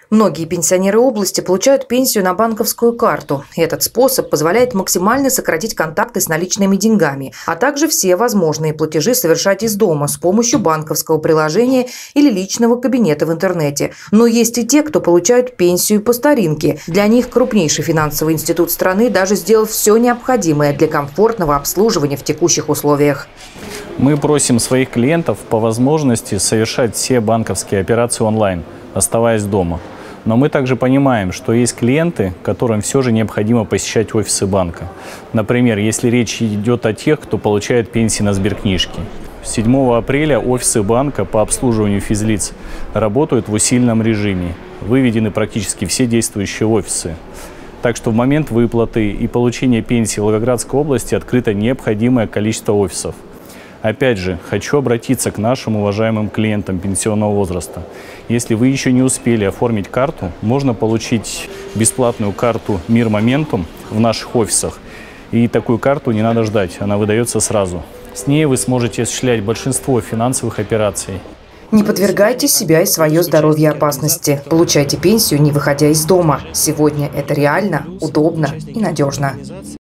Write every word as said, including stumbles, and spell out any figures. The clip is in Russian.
Многие пенсионеры области получают пенсию на банковскую карту. Этот способ позволяет максимально сократить контакты с наличными деньгами, а также все возможные платежи совершать из дома с помощью банковского приложения или личного кабинета в интернете. Но есть и те, кто получают пенсию по старинке. Для них крупнейший финансовый институт страны даже сделал все необходимое для комфортного обслуживания в текущих условиях. Мы просим своих клиентов по возможности совершать все банковские операции онлайн, оставаясь дома. Но мы также понимаем, что есть клиенты, которым все же необходимо посещать офисы банка. Например, если речь идет о тех, кто получает пенсии на сберкнижке. С седьмого апреля офисы банка по обслуживанию физлиц работают в усиленном режиме. Выведены практически все действующие офисы. Так что в момент выплаты и получения пенсии в Волгоградской области открыто необходимое количество офисов. Опять же, хочу обратиться к нашим уважаемым клиентам пенсионного возраста. Если вы еще не успели оформить карту, можно получить бесплатную карту «Мир Моментум» в наших офисах. И такую карту не надо ждать, она выдается сразу. С ней вы сможете осуществлять большинство финансовых операций. Не подвергайте себя и свое здоровье опасности. Получайте пенсию, не выходя из дома. Сегодня это реально, удобно и надежно.